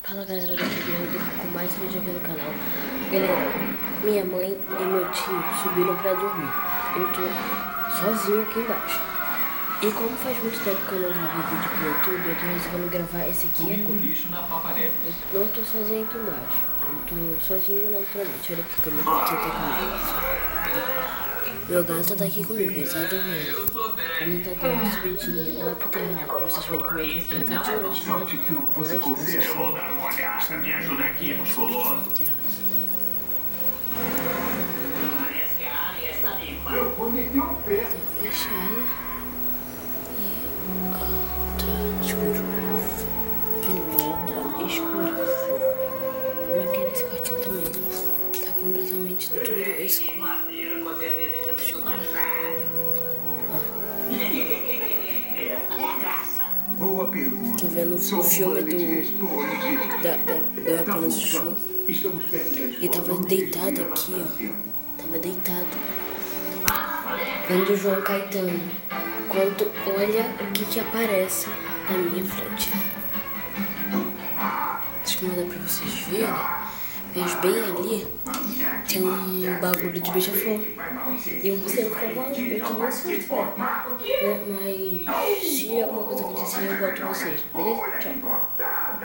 Fala galera, daqui é o Rodrigo com mais um vídeo aqui no canal. Galera, minha mãe e meu tio subiram pra dormir. Eu tô sozinho aqui embaixo. E como faz muito tempo que eu não gravo vídeo pro YouTube, eu tô resolvendo gravar esse aqui agora. Eu não tô sozinho aqui embaixo. Eu tô sozinho naturalmente. Olha aqui como tá comigo. Meu gato tá aqui comigo, ele tá dormindo. Ele tá dando subidinho lá pro terrado, pra vocês verem como é que ele tá de noite, né? Você considerou dar uma olhada, me ajuda aqui nos colonos. Parece que a área está limpa. Eu vou meter o pé. Tá fechada. E... tá escuro. Primeiro tá escuro. Como é que é nesse quartinho também? Tá completamente tudo escuro. Boa pergunta. Tô vendo o filme do Apenas o Show. E tava deitado aqui, ó. Tava deitado. Vendo o João Caetano. Quando olha o que aparece na minha frente. Acho que não dá pra vocês verem. Mas bem ali tem um bagulho de beija-flor. E eu não sei o que falar, eu tô muito susto, né? Mas se alguma coisa acontecer, eu boto vocês, beleza? Tchau.